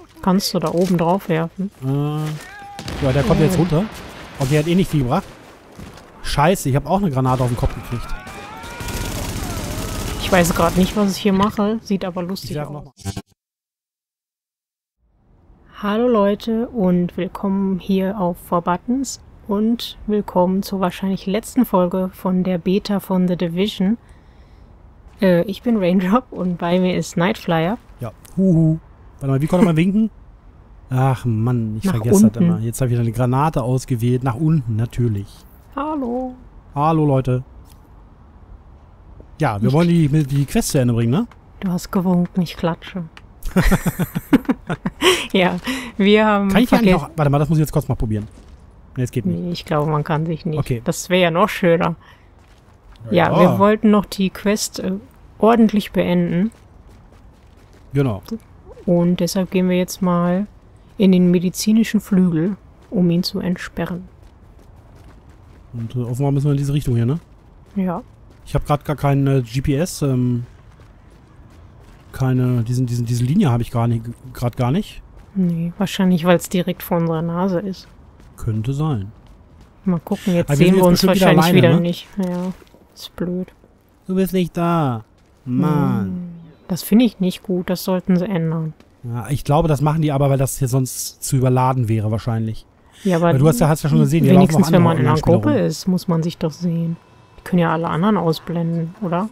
Kannst du da oben drauf werfen? Ja, der kommt jetzt runter. Okay, hat eh nicht viel gebracht. Scheiße, ich habe auch eine Granate auf den Kopf gekriegt. Ich weiß gerade nicht, was ich hier mache. Sieht aber lustig aus. Hallo Leute und willkommen hier auf 4Buttons und willkommen zur wahrscheinlich letzten Folge von der Beta von The Division. Ich bin Raindrop und bei mir ist Nightflyer. Ja, huhu. Warte mal, wie konnte man winken? Ach Mann, ich vergesse das immer. Jetzt habe ich wieder eine Granate ausgewählt. Nach unten, natürlich. Hallo. Hallo Leute. Ja, wir wollen die Quest zu Ende bringen, ne? Du hast gewunken, ich klatsche. Ja, wir haben Kann ich eigentlich noch... Warte mal, das muss ich jetzt kurz mal probieren. Nee, es geht nicht. Nee, ich glaube, man kann sich nicht. Okay. Das wäre ja noch schöner. Ja, wir wollten noch die Quest ordentlich beenden. Genau. Und deshalb gehen wir jetzt mal in den medizinischen Flügel, um ihn zu entsperren. Und offenbar müssen wir in diese Richtung hier, ne? Ja. Ich habe gerade gar kein GPS, diese Linie habe ich gerade gar nicht. Nee, wahrscheinlich, weil es direkt vor unserer Nase ist. Könnte sein. Mal gucken, jetzt Aber sehen wir uns wahrscheinlich alleine, wieder ne? nicht. Ja, ist blöd. Du bist nicht da. Mann. Das finde ich nicht gut, das sollten sie ändern. Ja, ich glaube, das machen die aber, weil das hier sonst zu überladen wäre wahrscheinlich. Ja, aber weil du hast ja schon gesehen, hier wenigstens laufen noch wenn man in einer Spieler Gruppe rum. ist, muss man sich doch sehen. Die können ja alle anderen ausblenden, oder?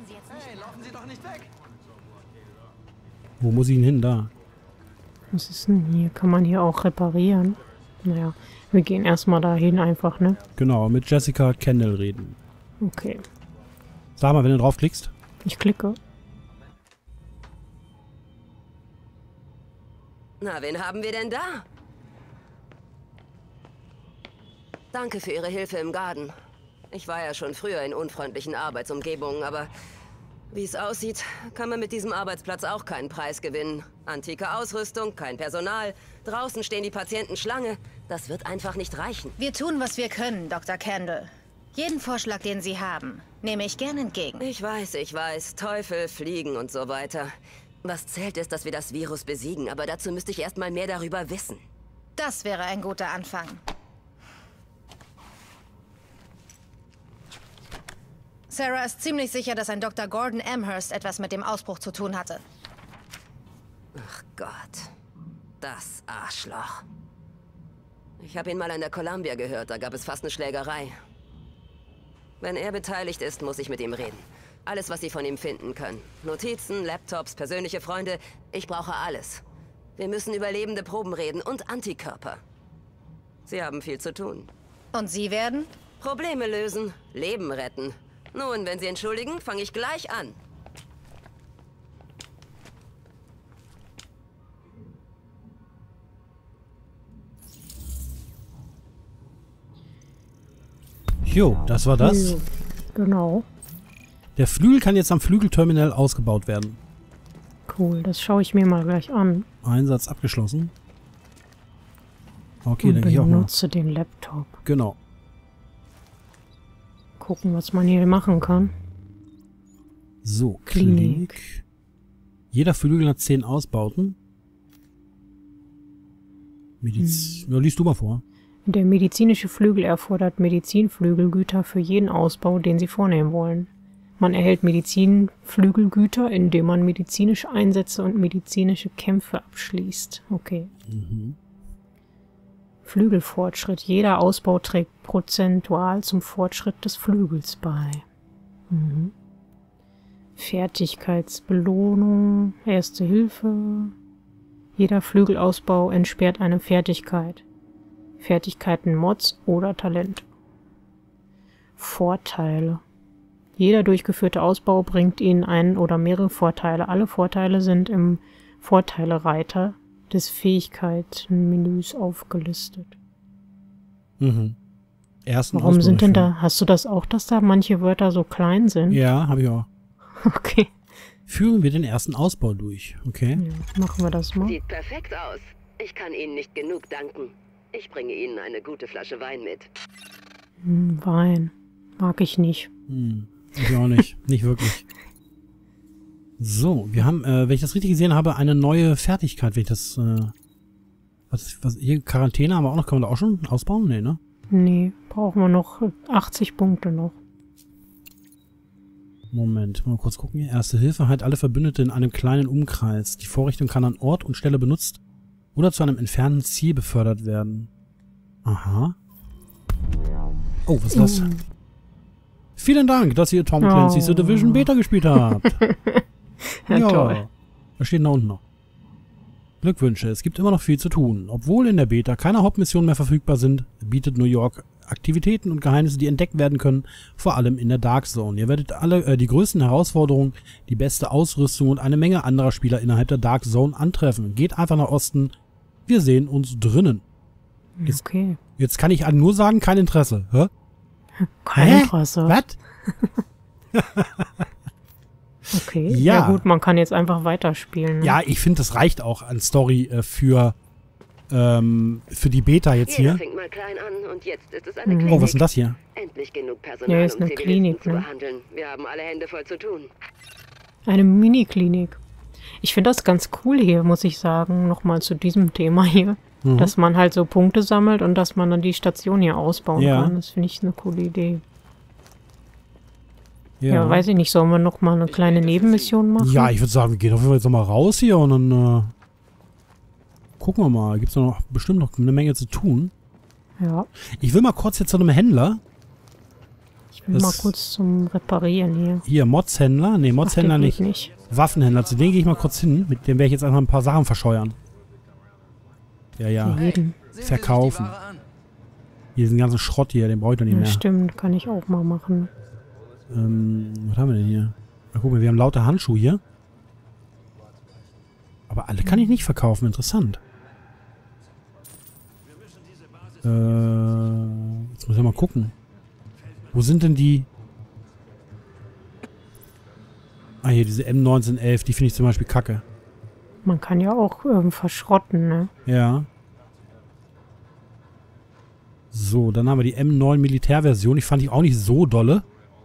Wo muss ich denn hin? Da. Was ist denn hier? Kann man hier auch reparieren? Naja, wir gehen erstmal dahin einfach, ne? Genau, mit Jessica Kendall reden. Okay. Sag mal, wenn du draufklickst. Ich klicke. Na, wen haben wir denn da? Danke für Ihre Hilfe im Garten. Ich war ja schon früher in unfreundlichen Arbeitsumgebungen, aber wie es aussieht, kann man mit diesem Arbeitsplatz auch keinen Preis gewinnen. Antike Ausrüstung, kein Personal, draußen stehen die Patienten Schlange. Das wird einfach nicht reichen. Wir tun, was wir können, Dr. Kendall. Jeden Vorschlag, den Sie haben, nehme ich gern entgegen. Ich weiß. Teufel, Fliegen und so weiter. Was zählt ist, dass wir das Virus besiegen, aber dazu müsste ich erst mal mehr darüber wissen. Das wäre ein guter Anfang. Sarah ist ziemlich sicher, dass ein Dr. Gordon Amherst etwas mit dem Ausbruch zu tun hatte. Ach Gott. Das Arschloch. Ich habe ihn mal an der Columbia gehört, da gab es fast eine Schlägerei. Wenn er beteiligt ist, muss ich mit ihm reden. Alles, was Sie von ihm finden können. Notizen, Laptops, persönliche Freunde. Ich brauche alles. Wir müssen über lebende Proben reden und Antikörper. Sie haben viel zu tun. Und Sie werden? Probleme lösen, Leben retten. Nun, wenn Sie entschuldigen, fange ich gleich an. Jo, das war das. Genau. Der Flügel kann jetzt am Flügelterminal ausgebaut werden. Cool, das schaue ich mir mal gleich an. Einsatz abgeschlossen. Okay, Und dann gehe ich auch mal. benutze den Laptop. Genau. Gucken, was man hier machen kann. So, Klinik. Klinik. Jeder Flügel hat 10 Ausbauten. Ja, liest du mal vor. Der medizinische Flügel erfordert Medizinflügelgüter für jeden Ausbau, den Sie vornehmen wollen. Man erhält Medizinflügelgüter, indem man medizinische Einsätze und medizinische Kämpfe abschließt. Okay. Flügelfortschritt. Jeder Ausbau trägt prozentual zum Fortschritt des Flügels bei. Fertigkeitsbelohnung. Erste Hilfe. Jeder Flügelausbau entsperrt eine Fertigkeit. Fertigkeiten, Mods oder Talent. Vorteile. Jeder durchgeführte Ausbau bringt Ihnen einen oder mehrere Vorteile. Alle Vorteile sind im Vorteile-Reiter des Fähigkeitenmenüs aufgelistet. Warum sind denn da, hast du das auch, dass da manche Wörter so klein sind? Ja, habe ich auch. Okay. Führen wir den ersten Ausbau durch, okay? Ja, machen wir das mal. Sieht perfekt aus. Ich kann Ihnen nicht genug danken. Ich bringe Ihnen eine gute Flasche Wein mit. Wein. Mag ich nicht. Ich auch nicht. Nicht wirklich. So, wir haben, wenn ich das richtig gesehen habe, eine neue Fertigkeit, wenn ich das Was, hier Quarantäne haben wir auch noch. Können wir da auch schon ausbauen? Nee, ne? Nee, brauchen wir noch 80 Punkte noch. Moment, mal kurz gucken. Erste Hilfe, halt alle Verbündete in einem kleinen Umkreis. Die Vorrichtung kann an Ort und Stelle benutzt oder zu einem entfernten Ziel befördert werden. Aha. Oh, was ist das? Vielen Dank, dass ihr Tom Clancy's The Division Beta gespielt habt. Ja, toll. Was steht denn da unten noch? Glückwünsche, es gibt immer noch viel zu tun. Obwohl in der Beta keine Hauptmissionen mehr verfügbar sind, bietet New York Aktivitäten und Geheimnisse, die entdeckt werden können, vor allem in der Dark Zone. Ihr werdet alle die größten Herausforderungen, die beste Ausrüstung und eine Menge anderer Spieler innerhalb der Dark Zone antreffen. Geht einfach nach Osten. Wir sehen uns drinnen. Okay. Jetzt kann ich nur sagen, kein Interesse. Hä? Kein Interesse. Was? Okay. Ja. Ja gut, man kann jetzt einfach weiterspielen. Ne? Ja, ich finde, das reicht auch an Story für die Beta jetzt hier. Jeder fängt mal klein an und jetzt ist es eine Klinik. Oh, was ist denn das hier? Endlich genug Personal, Ja, ist um eine Zivilisten Klinik, zu ne? behandeln. Wir haben alle Hände voll zu tun. Eine Mini-Klinik. Ich finde das ganz cool hier, muss ich sagen, nochmal zu diesem Thema hier. Dass man halt so Punkte sammelt und dass man dann die Station hier ausbauen kann. Das finde ich eine coole Idee. Ja, weiß ich nicht, sollen wir noch mal eine kleine Nebenmission machen? Ja, ich würde sagen, wir gehen auf jeden Fall jetzt nochmal raus hier und dann gucken wir mal. Gibt es noch bestimmt noch eine Menge zu tun. Ja. Ich will mal kurz jetzt zu einem Händler. Ich will mal kurz zum Reparieren hier. Hier, Modshändler. Nee, Modshändler nicht. Waffenhändler. Zu denen gehe ich mal kurz hin. Mit dem werde ich jetzt einfach ein paar Sachen verscheuern. Ja. Jeden. Verkaufen. Hier diesen ganzen Schrott hier, den brauche ich doch nicht mehr. Stimmt, kann ich auch mal machen. Was haben wir denn hier? Na, guck mal, wir haben lauter Handschuhe hier. Aber alle kann ich nicht verkaufen. Interessant. Jetzt muss ich mal gucken. Wo sind denn die? Ah, hier, diese M1911, die finde ich zum Beispiel kacke. Man kann ja auch verschrotten, ne? Ja. So, dann haben wir die M9 Militärversion. Die fand ich auch nicht so dolle.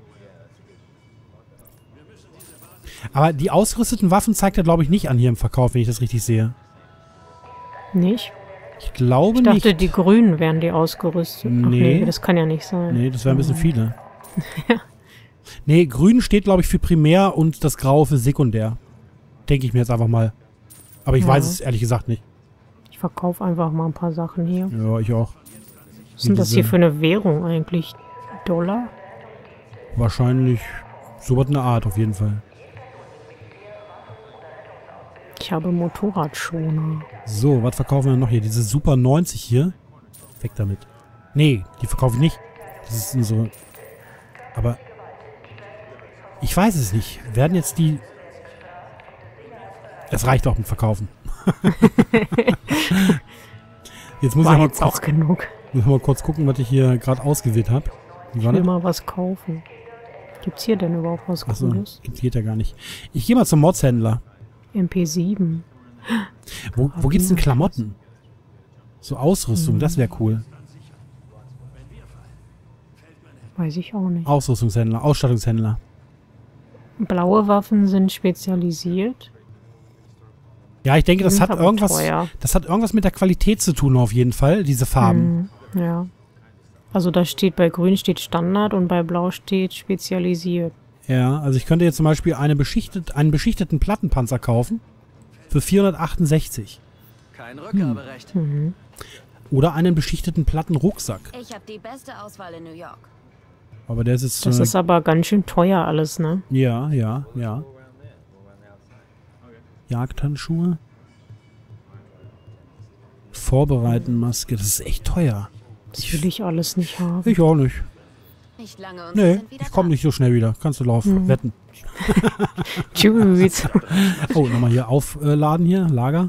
Aber die ausgerüsteten Waffen zeigt er, glaube ich, nicht an hier im Verkauf, wenn ich das richtig sehe. Nicht? Ich glaube nicht. Ich dachte, die Grünen wären die ausgerüstet. Nee. Ach nee, das kann ja nicht sein. Nee, das wären ein bisschen viele. Nee, grün steht, glaube ich, für primär und das Grau für sekundär. Denke ich mir jetzt einfach mal. Aber ich weiß es ehrlich gesagt nicht. Ich verkaufe einfach mal ein paar Sachen hier. Ja, ich auch. Was sind das hier für eine Währung eigentlich? Dollar? Wahrscheinlich sowas in der Art auf jeden Fall. Ich habe Motorradschoner. So, was verkaufen wir noch hier? Diese Super 90 hier. Weg damit. Nee, die verkaufe ich nicht. Das ist nur so. Aber ich weiß es nicht. Werden jetzt die... Es reicht auch mit Verkaufen. Jetzt muss ich mal kurz, auch genug. muss mal kurz gucken, was ich hier gerade ausgewählt habe. Ich will mal was kaufen. Gibt's hier denn überhaupt was Cooles? Achso, geht ja gar nicht. Ich gehe mal zum Modshändler. MP7. Wo gibt's denn Klamotten? So Ausrüstung, das wäre cool. Weiß ich auch nicht. Ausrüstungshändler, Ausstattungshändler. Blaue Waffen sind spezialisiert. Ja, ich denke, das hat aber irgendwas. teuer. Das hat irgendwas mit der Qualität zu tun, auf jeden Fall, diese Farben. Ja. Also da steht bei Grün steht Standard und bei Blau steht spezialisiert. Ja, also ich könnte jetzt zum Beispiel einen beschichteten Plattenpanzer kaufen für 468. Kein Rückgaberecht. Oder einen beschichteten Plattenrucksack. Ich habe die beste Auswahl in New York. Aber der ist jetzt... Das ist aber ganz schön teuer alles, ne? Ja. Jagdhandschuhe. Vorbereitenmaske, das ist echt teuer. Das will ich alles nicht haben. Ich auch nicht. Nicht lange und Nee, ich komme nicht so schnell wieder. Kannst du laufen, wetten. Tschüss. Oh, nochmal hier aufladen hier, Lager.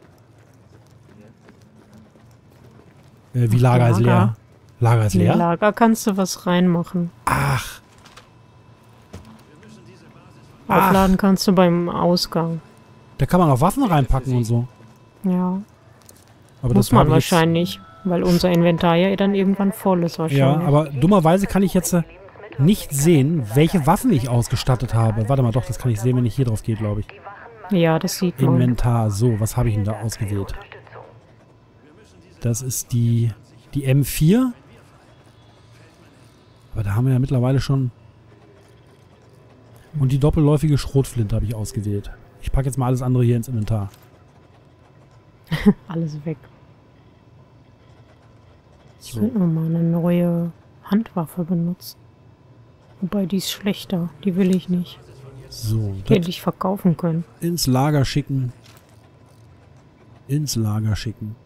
Wie Lager ist leer? Lager ist Im leer? Lager kannst du was reinmachen. Ach. Aufladen kannst du beim Ausgang. Da kann man auch Waffen reinpacken und so. Ja, Aber muss das man hab ich jetzt- wahrscheinlich, weil unser Inventar ja dann irgendwann voll ist wahrscheinlich. Ja, aber dummerweise kann ich jetzt nicht sehen, welche Waffen ich ausgestattet habe. Warte mal, doch, das kann ich sehen, wenn ich hier drauf gehe, glaube ich. Ja, das sieht man. Inventar, so, was habe ich denn da ausgewählt? Das ist die M4. Aber da haben wir ja mittlerweile schon... Und die doppelläufige Schrotflinte habe ich ausgewählt. Ich packe jetzt mal alles andere hier ins Inventar. Alles weg. Ich So. will nur mal eine neue Handwaffe benutzen. Wobei die ist schlechter. Die will ich nicht. So, Die das hätte ich verkaufen können. ins Lager schicken. Ins Lager schicken.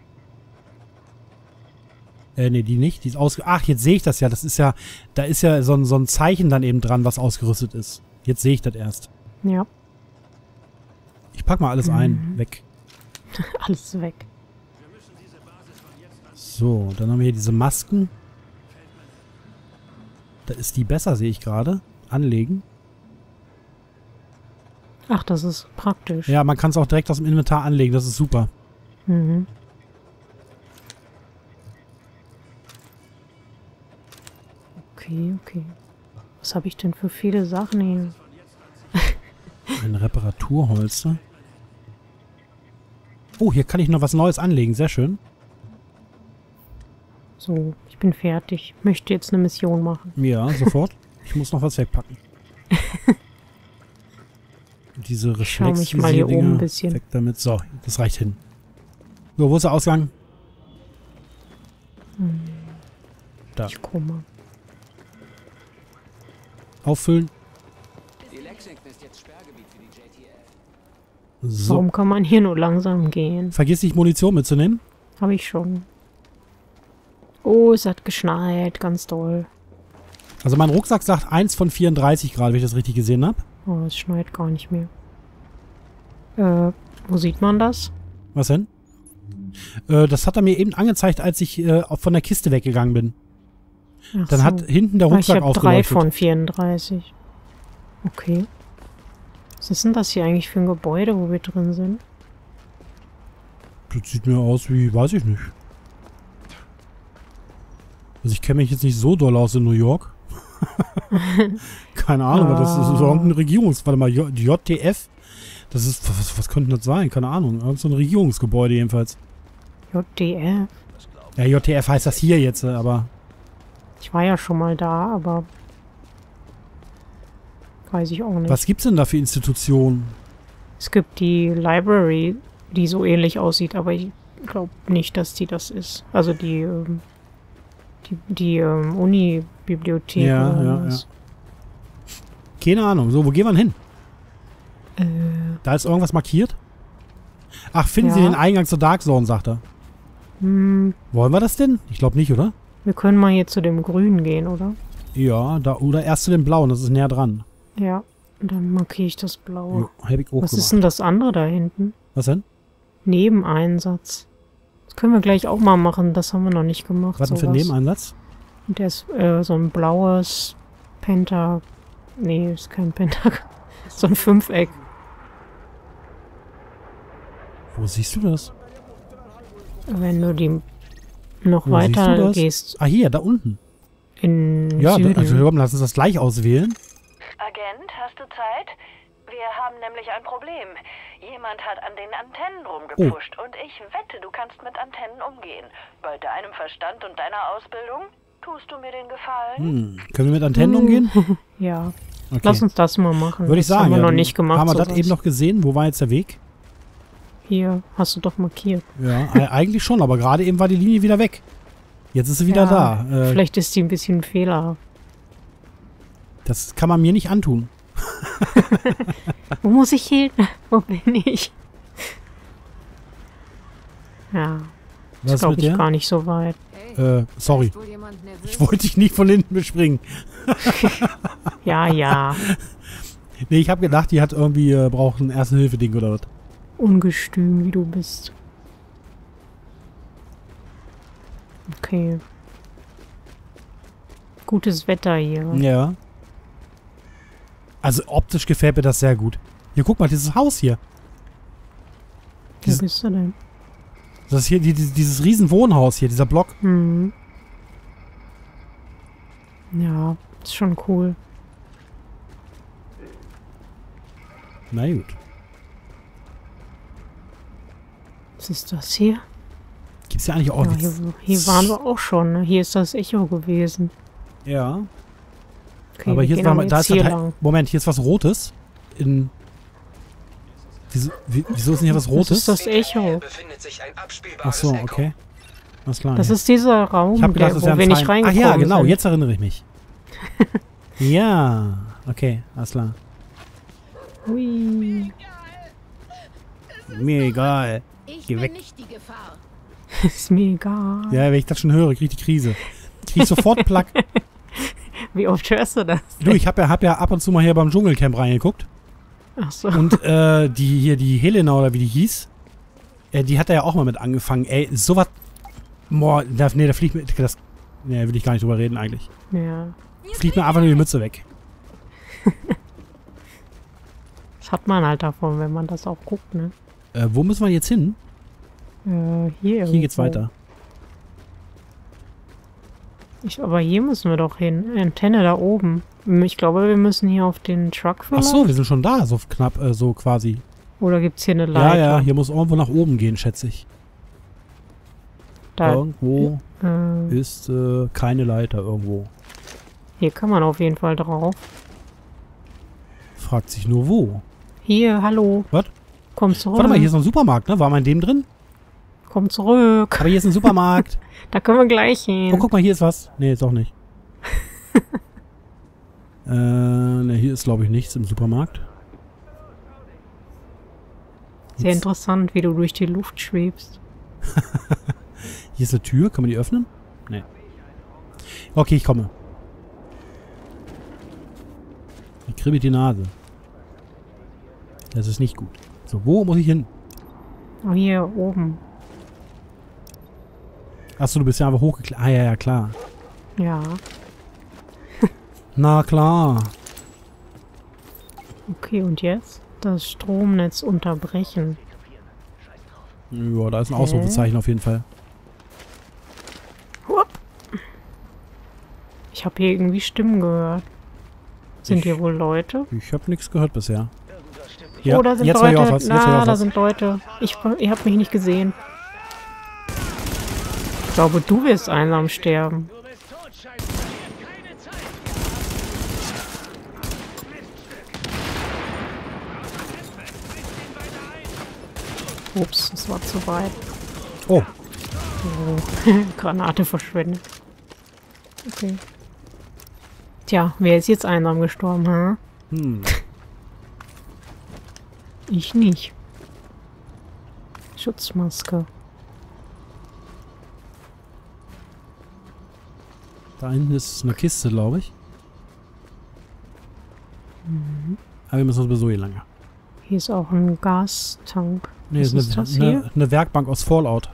Nee, die nicht. Die ist Ach, jetzt sehe ich das ja. Das ist ja... Da ist ja so ein Zeichen dann eben dran, was ausgerüstet ist. Jetzt sehe ich das erst. Ja, Ich pack mal alles ein. Weg. alles weg. So, dann haben wir hier diese Masken. Da ist die besser, sehe ich gerade. Anlegen. Ach, das ist praktisch. Ja, man kann es auch direkt aus dem Inventar anlegen. Das ist super. Mhm. Okay. Was habe ich denn für viele Sachen hier? Ein Reparaturholster. Oh, hier kann ich noch was Neues anlegen. Sehr schön. So, ich bin fertig. Möchte jetzt eine Mission machen. Ja, sofort. Ich muss noch was wegpacken. Diese schau mich mal hier oben ein bisschen. Weg damit. So, das reicht hin. So, wo ist der Ausgang? Da. Ich komme. Auffüllen. Die Lexington ist jetzt Sperrgebiet für die JTF. So. Warum kann man hier nur langsam gehen? Vergiss nicht, Munition mitzunehmen. Habe ich schon. Oh, es hat geschneit. Ganz doll. Also mein Rucksack sagt 1 von 34 Grad, wenn ich das richtig gesehen habe. Oh, es schneit gar nicht mehr. Wo sieht man das? Was denn? Das hat er mir eben angezeigt, als ich von der Kiste weggegangen bin. Ach Dann so. hat hinten der Ich Rucksack habe 3 aufgeleuchtet. von 34. Okay. Was ist denn das hier eigentlich für ein Gebäude, wo wir drin sind? Das sieht mir aus wie, weiß ich nicht. Also ich kenne mich jetzt nicht so doll aus in New York. Keine Ahnung, aber das ist irgendein Warte mal, JTF? Das ist, was könnte das sein? Keine Ahnung. Irgend so ein Regierungsgebäude jedenfalls. JDF. Ja, JTF heißt das hier jetzt, aber... Ich war ja schon mal da, aber weiß ich auch nicht. Was gibt's denn da für Institutionen? Es gibt die Library, die so ähnlich aussieht, aber ich glaube nicht, dass die das ist. Also die Uni-Bibliothek. Ja, oder ja, was. Keine Ahnung. So, wo gehen wir denn hin? Da ist irgendwas markiert? Ach, finden Sie Ja. den Eingang zur Dark Zone, sagt er. Wollen wir das denn? Ich glaube nicht, oder? Wir können mal hier zu dem Grünen gehen, oder? Ja, da, oder erst zu dem Blauen, das ist näher dran. Ja, und dann markiere ich das Blaue. Ja, hab ich auch Was gemacht. ist denn das andere da hinten? Was denn? Nebeneinsatz. Das können wir gleich auch mal machen, das haben wir noch nicht gemacht. Was denn für ein sowas. Nebeneinsatz? Und der ist so ein blaues Nee, ist kein Pentagramm. So ein 5-Eck. Wo siehst du das? Wenn du die noch Wo siehst du weiter das? gehst Ah, hier, da unten. in Ja, Süden. also komm, lass uns das gleich auswählen. Agent, hast du Zeit? Wir haben nämlich ein Problem. Jemand hat an den Antennen rumgepusht und ich wette, du kannst mit Antennen umgehen. Bei deinem Verstand und deiner Ausbildung tust du mir den Gefallen? Können wir mit Antennen umgehen? Ja, Okay. lass uns das mal machen. Würde ich das sagen. haben wir ja, noch dann nicht gemacht. Haben wir das sowas. eben noch gesehen? Wo war jetzt der Weg? Hier, hast du doch markiert. Ja, eigentlich schon, aber gerade eben war die Linie wieder weg. Jetzt ist sie wieder Ja, da. Vielleicht ist die ein bisschen fehlerhaft. Das kann man mir nicht antun. Wo muss ich hin? Wo bin ich? Ja, Was ist glaube mit ich der? gar nicht so weit. Sorry. Wohl jemand nervös? Ich wollte dich nicht von hinten bespringen. Ja, ja. Nee, ich habe gedacht, die hat irgendwie, braucht ein Erste-Hilfe-Ding oder was. Ungestüm, wie du bist. Okay. Gutes Wetter hier. Ja. Also optisch gefällt mir das sehr gut. Hier, guck mal, dieses Haus hier. Wo bist du denn? Das ist hier dieses riesen Wohnhaus hier, dieser Block. Hm. Ja, ist schon cool. Na gut. Was ist das hier? Gibt's ja eigentlich auch Ja, nichts. hier waren wir auch schon. Ne? Hier ist das Echo gewesen. Ja. Okay, Aber wir hier gehen ist, aber da jetzt ist hier das, lang. Moment, hier ist was Rotes. Wieso ist denn hier was Das Rotes? ist das Echo. Befindet sich ein Ach abspielbares so, Echo. okay. Alles klar. Das ja. ist dieser Raum, Ich habe gedacht, das wo wäre wir ein nicht Ach reingekommen ja, genau, sind. jetzt erinnere ich mich. Ja, okay, alles klar. Hui. Mir egal. Ich Geh bin weg. nicht die Gefahr. Ist mir egal. Ja, wenn ich das schon höre, kriege ich die Krise. Kriege ich sofort Plack. Wie oft hörst du das? Du, ich hab ja ab und zu mal hier beim Dschungelcamp reingeguckt. Ach so. Und die Helena oder wie die hieß, die hat da ja auch mal mit angefangen. Ey, sowas. Boah, da fliegt mir. Nee, will ich gar nicht drüber reden eigentlich. Ja. Fliegt mir einfach nur die Mütze weg. Das hat man halt davon, wenn man das auch guckt, ne? Wo müssen wir jetzt hin? Hier Hier geht's irgendwo. weiter. Aber hier müssen wir doch hin. Antenne da oben. Ich glaube, wir müssen hier auf den Truck Ach vielleicht. so, wir sind schon da, so knapp, so quasi. Oder gibt's hier eine Ja, Leiter? ja, hier muss irgendwo nach oben gehen, schätze ich. Da, Irgendwo äh, ist keine Leiter irgendwo. hier kann man auf jeden Fall drauf. Fragt sich nur wo. Hier, hallo. Was? Komm zurück. Warte mal, hier ist noch ein Supermarkt, ne? War mal in dem drin? Komm zurück. Aber hier ist ein Supermarkt. Da können wir gleich hin. Oh, guck mal, hier ist was. Nee, ist auch nicht. Ne, hier ist, glaube ich, nichts im Supermarkt. Sehr interessant, wie du durch die Luft schwebst. Hier ist eine Tür. Kann man die öffnen? Nee. Okay, ich komme. Mir kribbelt die Nase. Das ist nicht gut. So, wo muss ich hin? Oh, hier oben. Achso, du bist ja einfach hochgeklettert. Ah, ja, ja, klar. Ja. Na klar. Okay, und jetzt? Das Stromnetz unterbrechen. Ja, da ist ein Ausrufezeichen auf jeden Fall. Hup. Ich habe hier irgendwie Stimmen gehört. Sind hier wohl Leute? Ich habe nichts gehört bisher. Ja, Oh, da sind jetzt höre ich Leute. auch was. Jetzt höre ich auch Da was. sind Leute. Ihr habt mich nicht gesehen. Ich glaube, du wirst einsam sterben. Ups, das war zu weit. Oh, Oh. Granate verschwendet. Okay. Tja, wer ist jetzt einsam gestorben, ha? Ich nicht. Schutzmaske. da hinten ist eine Kiste, glaube ich. Aber wir müssen uns sowieso hier lang. Hier ist auch ein Gastank. Nee, Was ist das hier? eine Werkbank aus Fallout.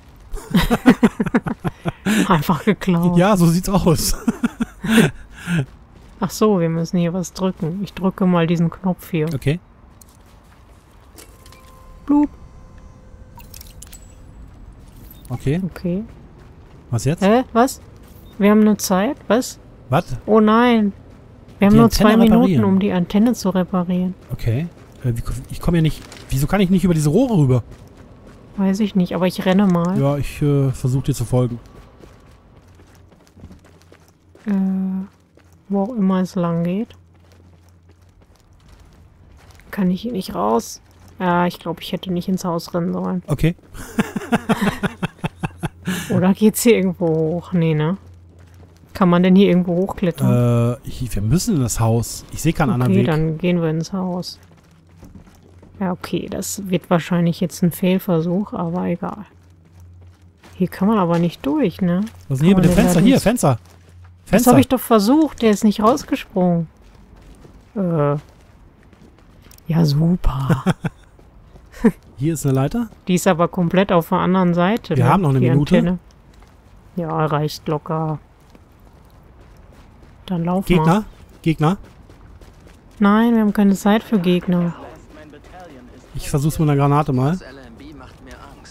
Einfach geklaut. Ja, so sieht's aus. Ach so, wir müssen hier was drücken. Ich drücke mal diesen Knopf hier. Okay. Blub. Okay. Okay. Was jetzt? Hä? Was? Wir haben nur Zeit? Was? Was? Oh nein. Wir haben Die nur Antenne 2 Minuten, reparieren. um die Antenne zu reparieren. Okay. Ich komme ja nicht... Wieso kann ich nicht über diese Rohre rüber? Weiß ich nicht, aber ich renne mal. Ja, ich versuche dir zu folgen. Wo auch immer es lang geht. Kann ich hier nicht raus? Ja, ich glaube, ich hätte nicht ins Haus rennen sollen. Okay. Oder geht's hier irgendwo hoch? Nee, ne? Kann man denn hier irgendwo hochklettern? Wir müssen in das Haus. Ich sehe keinen anderen Okay, Weg. dann gehen wir ins Haus. Ja, okay, das wird wahrscheinlich jetzt ein Fehlversuch, aber egal. Hier kann man aber nicht durch, ne? Was ist denn hier Kann mit dem man denn Fenster? da Hier, nicht- Fenster. Das Fenster. habe ich doch versucht, der ist nicht rausgesprungen. Ja, super. Hier ist eine Leiter. Die ist aber komplett auf der anderen Seite. Wir ne? haben noch eine Die Minute. Antenne. Ja, reicht locker. Dann lauf mal. Gegner. Gegner. Nein, wir haben keine Zeit für Gegner. Ich versuch's mit einer Granate mal. Das LMB macht mir Angst.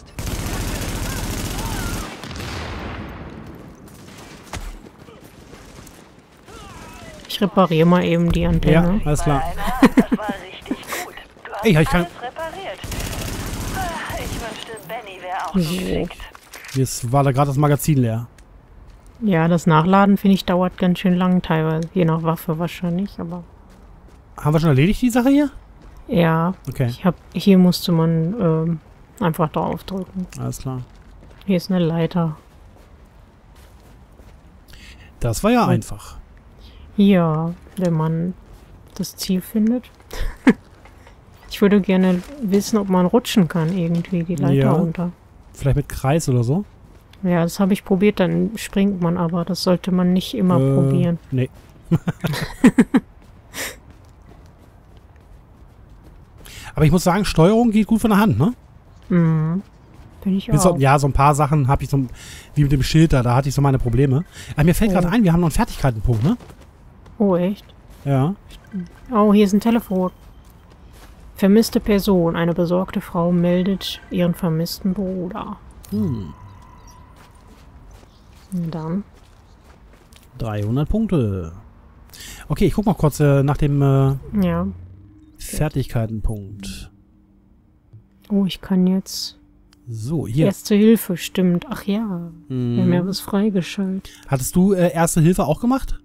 Ich repariere mal eben die Antenne. Ja, alles klar. Das war richtig gut. Du hast Ey, ich kann- alles repariert. Ich wünschte, Benny wäre auch so So. geschickt. Jetzt war da gerade das Magazin leer. Ja, das Nachladen, finde ich, dauert ganz schön lang teilweise. Je nach Waffe wahrscheinlich, aber... Haben wir schon erledigt, die Sache hier? Ja, Okay, hier musste man einfach draufdrücken. alles klar. Hier ist eine Leiter. Das war ja einfach. Ja, wenn man das Ziel findet. Ich würde gerne wissen, ob man rutschen kann irgendwie, die Leiter Ja. runter. Vielleicht mit Kreis oder so? Ja, das habe ich probiert, dann springt man aber. Das sollte man nicht immer probieren. Nee. Aber ich muss sagen, Steuerung geht gut von der Hand, ne? Mhm. Finde ich Bis auch. auf, ja, so ein paar Sachen habe ich so, wie mit dem Schild da hatte ich so meine Probleme. Aber mir fällt gerade ein, wir haben noch einen Fertigkeitenpunkt, ne? Oh, echt? Ja. Oh, hier ist ein Telefon. Vermisste Person. Eine besorgte Frau meldet ihren vermissten Bruder. Hm. Und dann. 300 Punkte. Okay, ich guck mal kurz nach dem Ja. Fertigkeitenpunkt. Oh, ich kann jetzt... So, hier. Erste Hilfe, stimmt. Ach ja. Wir haben ja Mhm. was freigeschaltet. Hattest du Erste Hilfe auch gemacht?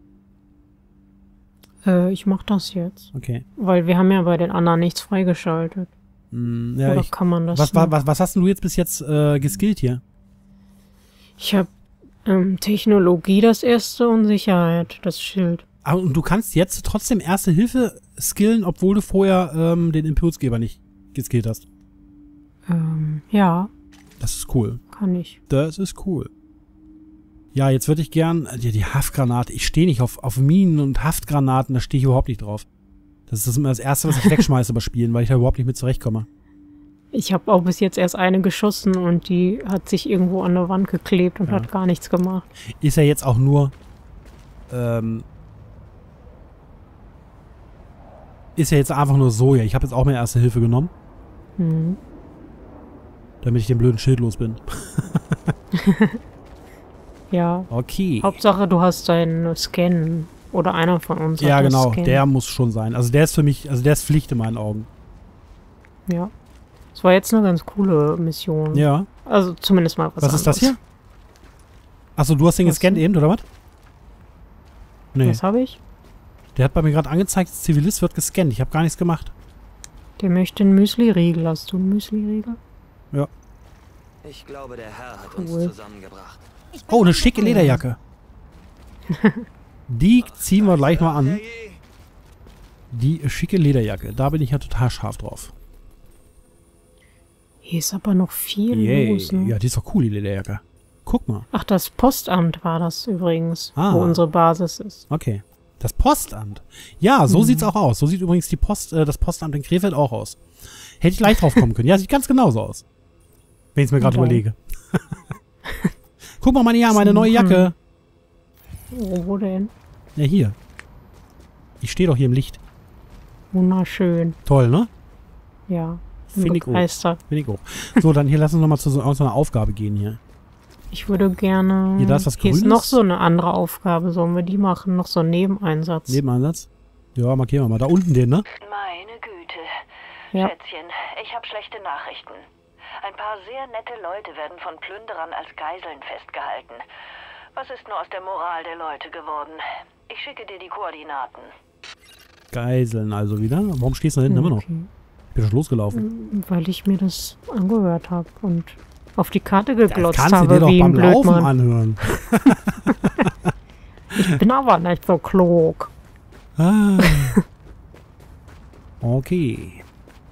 Ich mach das jetzt. Okay. Weil wir haben ja bei den anderen nichts freigeschaltet. Ja, Oder kann man das was hast denn du jetzt bis jetzt geskillt hier? Ich habe Technologie das erste und Sicherheit, das Schild. Ah, und du kannst jetzt trotzdem Erste Hilfe skillen, obwohl du vorher den Impulsgeber nicht geskillt hast. Ja, Das ist cool. kann ich. Das ist cool. Ja, jetzt würde ich gern... Die Haftgranate. Ich stehe nicht auf Minen und Haftgranaten. Da stehe ich überhaupt nicht drauf. Das ist immer das Erste, was ich wegschmeiße bei Spielen, weil ich da überhaupt nicht mit zurechtkomme. Ich habe auch bis jetzt erst eine geschossen und die hat sich irgendwo an der Wand geklebt und Ja. hat gar nichts gemacht. Ist ja jetzt auch nur... ist ja jetzt einfach nur so. Ja, ich habe jetzt auch meine Erste Hilfe genommen, Hm. damit ich den blöden Schild los bin. Ja, Okay. Hauptsache du hast deinen Scan. Oder einer von uns Ja, hat das genau. Scan. Der muss schon sein. Also der ist für mich... Also der ist Pflicht in meinen Augen. Ja. Das war jetzt eine ganz coole Mission. Ja. Also zumindest mal was Was ist das anderes. hier? Achso, du hast den Was gescannt denn? eben, oder was? Nee. Was habe ich? Der hat bei mir gerade angezeigt, Zivilist wird gescannt. Ich habe gar nichts gemacht. Der möchte einen Müsli-Riegel. Hast du einen Müsli-Riegel? Ich glaube, der Herr hat Cool. uns zusammengebracht. Oh, eine schicke Lederjacke. Die ziehen wir gleich mal an. Die schicke Lederjacke. Da bin ich ja total scharf drauf. Hier ist aber noch viel Yay. los, ne? Ja, die ist doch cool, die Lederjacke. Guck mal. Ach, das Postamt war das übrigens, Ah. wo unsere Basis ist. Okay. Das Postamt. Ja, so sieht's auch aus. So sieht übrigens die das Postamt in Krefeld auch aus. Hätte ich gleich drauf kommen können. Ja, sieht ganz genauso aus. Wenn ich es mir gerade Okay. überlege. Guck mal, meine neue Jacke. Wo denn? Ja, hier. Ich stehe doch hier im Licht. Wunderschön. Toll, ne? Ja. Bin Finde ich auch. begeistert. Finde ich auch. So, dann hier lass uns nochmal zu so einer Aufgabe gehen hier. Ich würde gerne... Hier, da ist was Hier ist Grünes. noch so eine andere Aufgabe. Sollen wir die machen? Noch so einen Nebeneinsatz. Nebeneinsatz. Ja, markieren wir mal. Da unten den, ne? Meine Güte. Ja. Schätzchen, ich habe schlechte Nachrichten. Ein paar sehr nette Leute werden von Plünderern als Geiseln festgehalten. Was ist nur aus der Moral der Leute geworden? Ich schicke dir die Koordinaten. Geiseln also wieder. Warum stehst du da hinten immer noch? Okay. Ich bin schon losgelaufen. Weil ich mir das angehört habe und auf die Karte geglotzt kannst du habe dir doch wie ein beim Laufen Blödmann. anhören. Ich bin aber nicht so klug. Ah. Okay.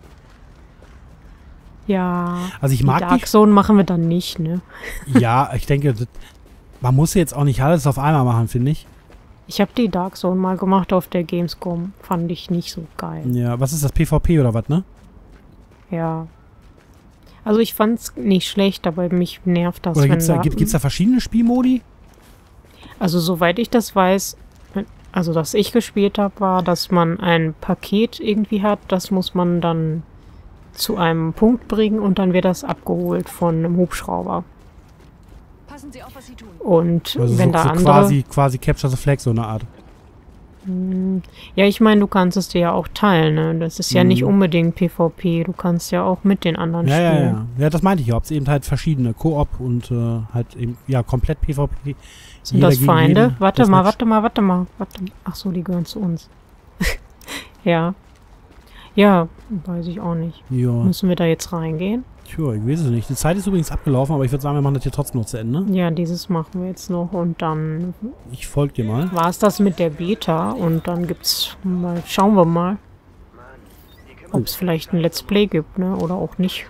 Ja. Also ich Die mag Dark Zone machen wir dann nicht, ne? Ja, ich denke, man muss jetzt auch nicht alles auf einmal machen, finde ich. Ich habe die Dark Zone mal gemacht auf der Gamescom. Fand ich nicht so geil. Ja, was ist das? PvP oder was, ne? Ja. Also ich fand's nicht schlecht, aber mich nervt das, Oder wenn gibt's da verschiedene Spielmodi? Also soweit ich das weiß, also das ich gespielt habe, war, dass man ein Paket irgendwie hat, das muss man dann zu einem Punkt bringen und dann wird das abgeholt von einem Hubschrauber. Passen Sie auf, was Sie tun. Und Also wenn so, da so andere... quasi Capture the Flag, so eine Art. Ja, ich meine, du kannst es dir ja auch teilen, ne? Das ist ja nicht unbedingt PvP. Du kannst ja auch mit den anderen spielen. Ja, das meinte ich ja. Ob es eben halt verschiedene Koop und halt eben, ja, komplett PvP. Sind das Feinde? Warte mal. Ach so, die gehören zu uns. Ja. Ja, weiß ich auch nicht. Ja. Müssen wir da jetzt reingehen? Tja, ich weiß es nicht. Die Zeit ist übrigens abgelaufen, aber ich würde sagen, wir machen das hier trotzdem noch zu Ende. Ja, dieses machen wir jetzt noch und dann Ich folge dir mal. war es das mit der Beta und dann gibt's mal, schauen wir mal, ob es vielleicht ein Let's Play gibt, ne? Oder auch nicht.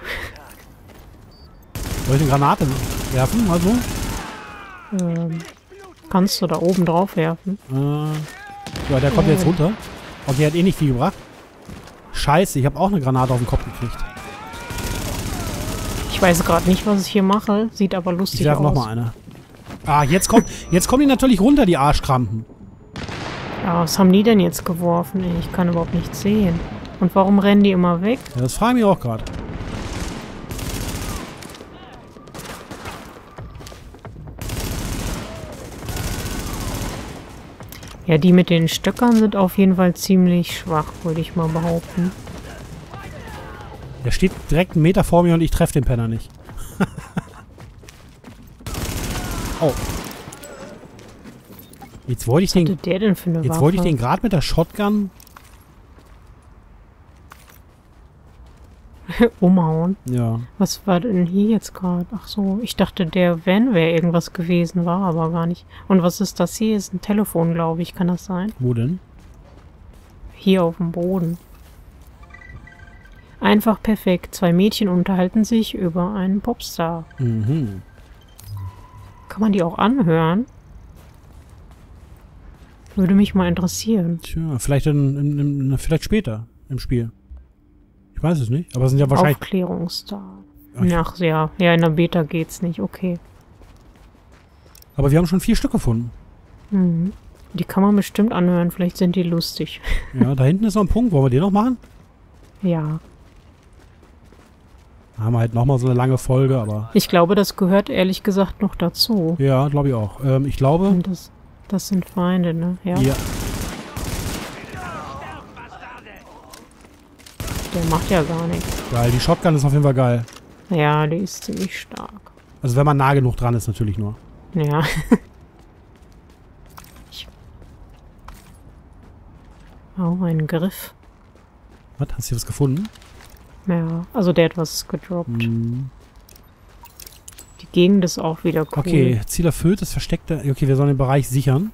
Soll ich eine Granate werfen? Also? Kannst du da oben drauf werfen? Ja, der kommt jetzt runter. Okay, hat eh nicht viel gebracht. Scheiße, ich habe auch eine Granate auf den Kopf gekriegt. Ich weiß gerade nicht, was ich hier mache. Sieht aber lustig Ich werfe aus. nochmal eine. Ah, jetzt kommen die natürlich runter, die Arschkrampen. Ja, was haben die denn jetzt geworfen? Ey, ich kann überhaupt nichts sehen. Und warum rennen die immer weg? Ja, das frage ich mich auch gerade. Ja, die mit den Stöckern sind auf jeden Fall ziemlich schwach, würde ich mal behaupten. Der steht direkt einen Meter vor mir und ich treffe den Penner nicht. Oh. Jetzt wollte ich Was hatte der denn für eine Waffe? wollte ich den gerade mit der Shotgun umhauen. Ja. Was war denn hier jetzt gerade? Ach so, ich dachte, der Van wäre irgendwas gewesen, war aber gar nicht. Und was ist das hier? Ist ein Telefon, glaube ich. Kann das sein? Wo denn? Hier auf dem Boden. Einfach perfekt. 2 Mädchen unterhalten sich über einen Popstar. Mhm. Kann man die auch anhören? Würde mich mal interessieren. Tja, vielleicht vielleicht später im Spiel. Ich weiß es nicht, aber es sind ja wahrscheinlich... Aufklärungsstar. Okay. Ach ja, in der Beta geht's nicht, okay. Aber wir haben schon 4 Stück gefunden. Mhm. Die kann man bestimmt anhören, vielleicht sind die lustig. Ja, da hinten ist noch ein Punkt. Wollen wir den noch machen? Ja. Da haben wir halt nochmal so eine lange Folge, aber... Ich glaube, das gehört ehrlich gesagt noch dazu. Ja, glaube ich auch. Ich glaube... Und das sind Feinde, ne? Ja. Ja. Der macht ja gar nichts. Geil, die Shotgun ist auf jeden Fall geil. Ja, die ist ziemlich stark. Also wenn man nah genug dran ist, natürlich nur. Ja. Oh, ein Griff. Was? Hast du hier was gefunden? Ja, also der hat was gedroppt. Hm. Die Gegend ist auch wieder cool. Okay, Ziel erfüllt, das versteckte... Okay, wir sollen den Bereich sichern.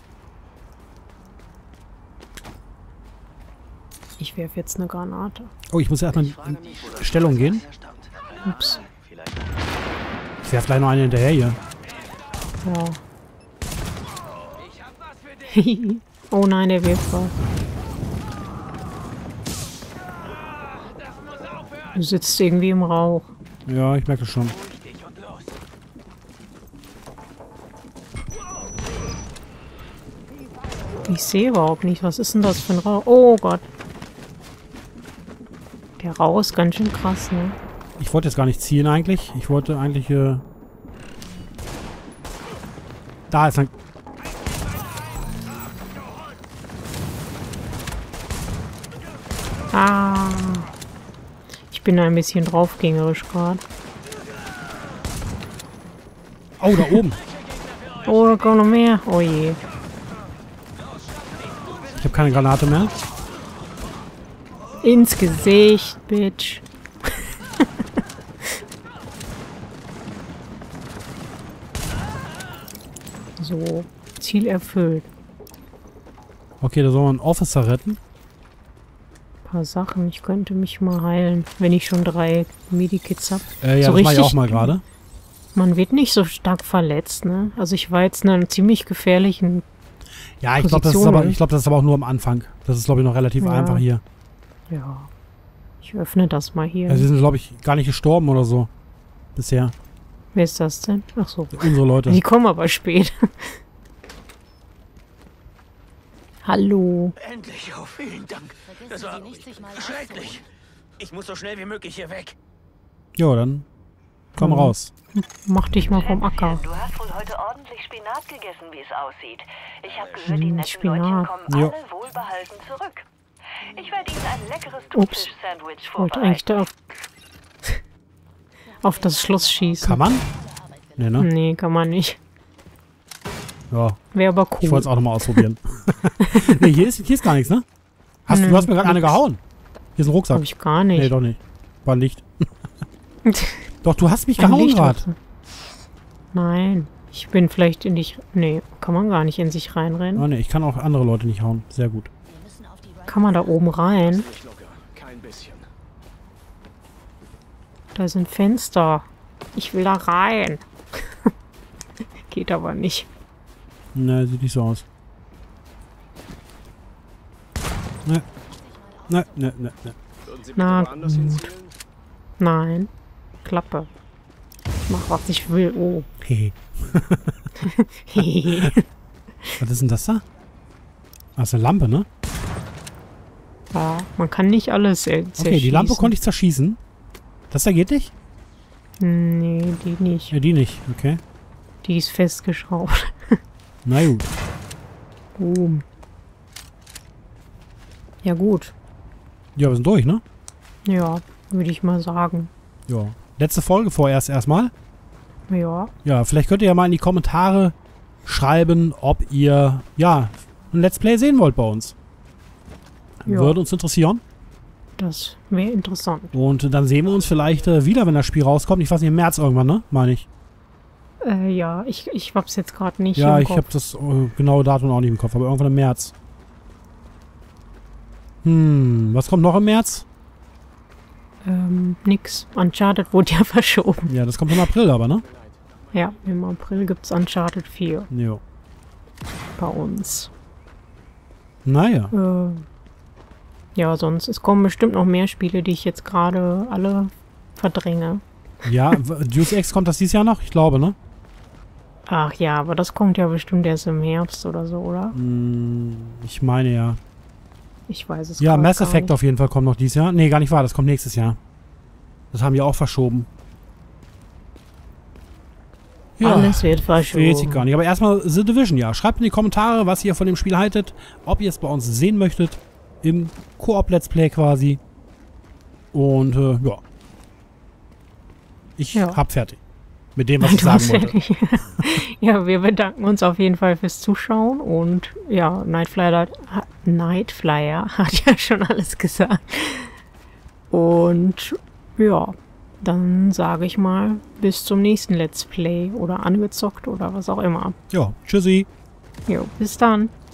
Ich werfe jetzt eine Granate. Oh, ich muss erstmal in Stellung gehen. Ups. Ich werfe gleich noch eine hinterher hier. Ja. Oh nein, der wirft was. Du sitzt irgendwie im Rauch. Ja, ich merke das schon. Ich sehe überhaupt nicht. Was ist denn das für ein Rauch? Oh Gott. Der Rauch ist ganz schön krass, ne? Ich wollte jetzt gar nicht zielen eigentlich. Ich wollte eigentlich... Da ist ein... Ah. Ich bin ein bisschen draufgängerisch gerade. Oh, da oben. Oh, da kommt noch mehr. Oh je. Ich habe keine Granate mehr. Ins Gesicht, Bitch. So, Ziel erfüllt. Okay, da soll man einen Officer retten. Paar Sachen. Ich könnte mich mal heilen, wenn ich schon 3 Medikits habe. Ja, so das mache ich auch richtig, mal gerade. Man wird nicht so stark verletzt, ne? Also ich war jetzt in einem ziemlich gefährlichen Ja, ich glaube, das ist aber auch nur am Anfang. Das ist, glaube ich, noch relativ einfach hier. Ja. Ich öffne das mal hier. Also, sie sind, glaube ich, gar nicht gestorben oder so. Bisher. Wer ist das denn? Ach so. Unsere Leute. Die kommen aber spät. Hallo. Endlich, oh, vielen Dank. Das war schrecklich. Ich muss so schnell wie möglich hier weg. Jo, dann komm raus. Mach dich mal vom Acker. Du hast wohl heute ordentlich Spinat gegessen, wie es aussieht. Ich habe gehört, die netten Spinat. Leutchen kommen Ja. alle wohlbehalten zurück. Ich werde Ihnen ein leckeres Ups. Thunfisch-Sandwich Ich wollte eigentlich vorbereiten. da auf das Schloss schießen. Kann man? Nee, ne? Nee, kann man nicht. Ja, Wäre aber ich wollte es cool. auch nochmal ausprobieren. Nee, hier ist gar nichts, ne? Nö, Du hast mir gerade eine nix. gehauen. Hier ist ein Rucksack. Hab ich gar nicht. Nee, doch nicht. War Licht. Doch, du hast mich Ein gehauen Licht gerade. hat's. Nein. Ich bin vielleicht in dich... Nee, kann man gar nicht in sich reinrennen. Oh, nee, ich kann auch andere Leute nicht hauen. Sehr gut. Kann man da oben rein? Nicht locker. Kein bisschen. Da sind Fenster. Ich will da rein. Geht aber nicht. Ne, sieht nicht so aus. Ne. Ne, ne, ne, ne. Würden Sie bitte Na woanders gut. hinzielen? Nein. Klappe. Ich mach, was ich will. Oh. Hehe. Was ist denn das da? Ah, ist eine Lampe, ne? Ja, man kann nicht alles zerschießen. Okay, die Lampe konnte ich zerschießen. Das da geht nicht? Nee, die nicht. Ja, die nicht. Okay. Die ist festgeschraubt. Na gut. Boom. Ja gut. Ja, wir sind durch, ne? Ja, würde ich mal sagen. Ja. Letzte Folge vorerst erstmal. Ja. Ja, vielleicht könnt ihr ja mal in die Kommentare schreiben, ob ihr, ja, ein Let's Play sehen wollt bei uns. Ja. Würde uns interessieren. Das wäre interessant. Und dann sehen wir uns vielleicht wieder, wenn das Spiel rauskommt. Ich weiß nicht, im März irgendwann, ne? Meine ich. Ja, ich hab's jetzt gerade nicht Ja, im ich Kopf. habe das genaue Datum auch nicht im Kopf, aber irgendwann im März. Was kommt noch im März? Nix. Uncharted wurde ja verschoben. Ja, das kommt im April aber, ne? Ja, im April gibt's Uncharted 4 Jo. bei uns. Naja. Ja, sonst, es kommen bestimmt noch mehr Spiele, die ich jetzt gerade alle verdränge. Ja, Deus Ex kommt das dieses Jahr noch? Ich glaube, ne? Ach ja, aber das kommt ja bestimmt erst im Herbst oder so, oder? Ich meine ja. Ich weiß es Ja, grad Mass gar Effect nicht. auf jeden Fall kommt noch dieses Jahr. Nee, gar nicht wahr, das kommt nächstes Jahr. Das haben wir auch verschoben. Alles wird Weiß ich gar verschoben. nicht. Aber erstmal The Division, ja. Schreibt in die Kommentare, was ihr von dem Spiel haltet. Ob ihr es bei uns sehen möchtet. Im Koop-Let's Play quasi. Und, ja. Ich Ja. hab fertig. Mit dem, was ich Du sagen hast wollte. fertig. Ja, wir bedanken uns auf jeden Fall fürs Zuschauen und ja, Nightflyer hat ja schon alles gesagt. Und ja, dann sage ich mal bis zum nächsten Let's Play oder angezockt oder was auch immer. Ja, tschüssi. Jo, bis dann.